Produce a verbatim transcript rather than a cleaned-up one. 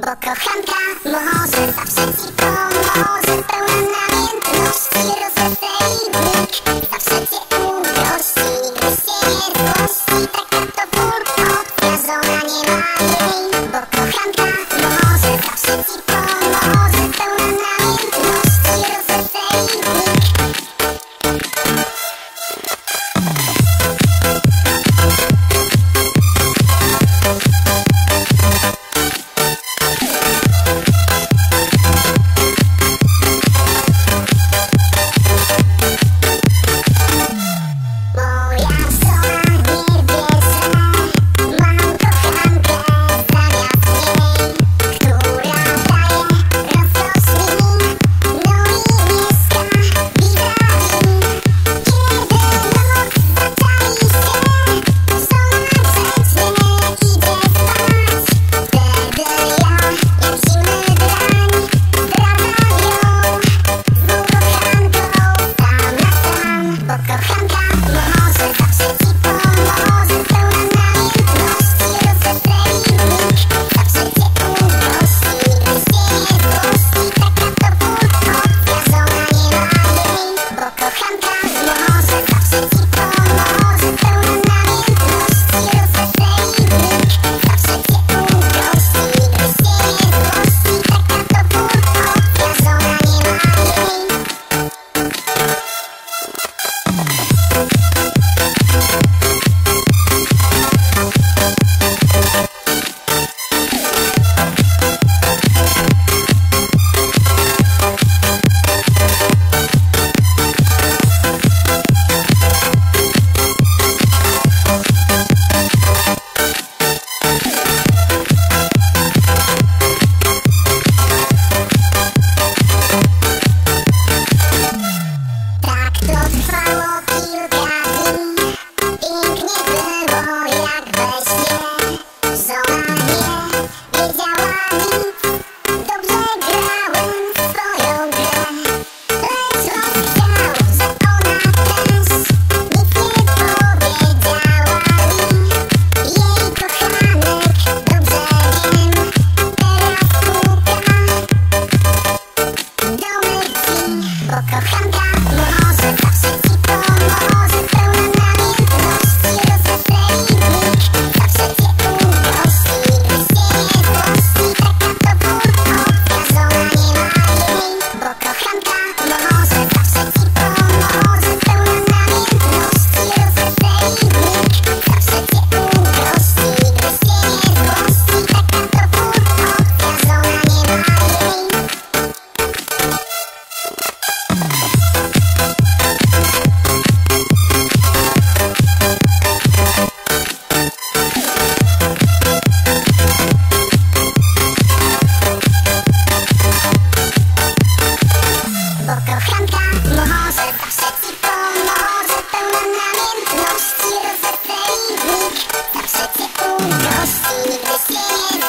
Bo kochanka może zawsze ci pomoże, pełna namiętności, rozsejnik. Zawsze cię ugości, nigdy się nie złości. Taka to furtka, obciążona nie ma jej. Bo kochanka może zawsze ci pomoże, pełna namiętności, rozsejnik. Bo kochanka może zawsze ci pomoże, pełna namiętności, rozsejnik. Zawsze cię ugości, nigdy się nie